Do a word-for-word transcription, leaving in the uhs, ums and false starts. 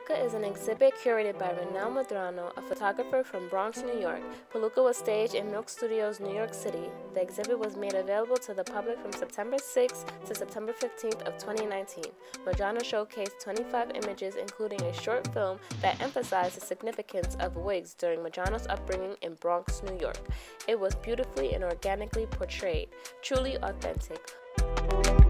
Peluca is an exhibit curated by Renel Medrano, a photographer from Bronx, New York. Peluca was staged in Milk Studios, New York City. The exhibit was made available to the public from September sixth to September fifteenth of twenty nineteen. Medrano showcased twenty-five images, including a short film that emphasized the significance of wigs during Medrano's upbringing in Bronx, New York. It was beautifully and organically portrayed, truly authentic.